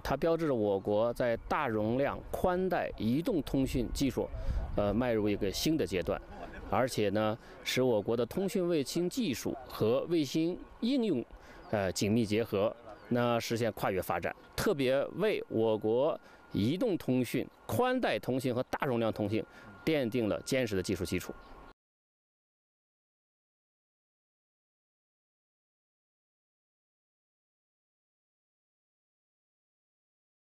它标志着我国在大容量宽带移动通讯技术，迈入一个新的阶段，而且呢，使我国的通讯卫星技术和卫星应用，紧密结合，那实现跨越发展，特别为我国移动通讯、宽带通信和大容量通信奠定了坚实的技术基础。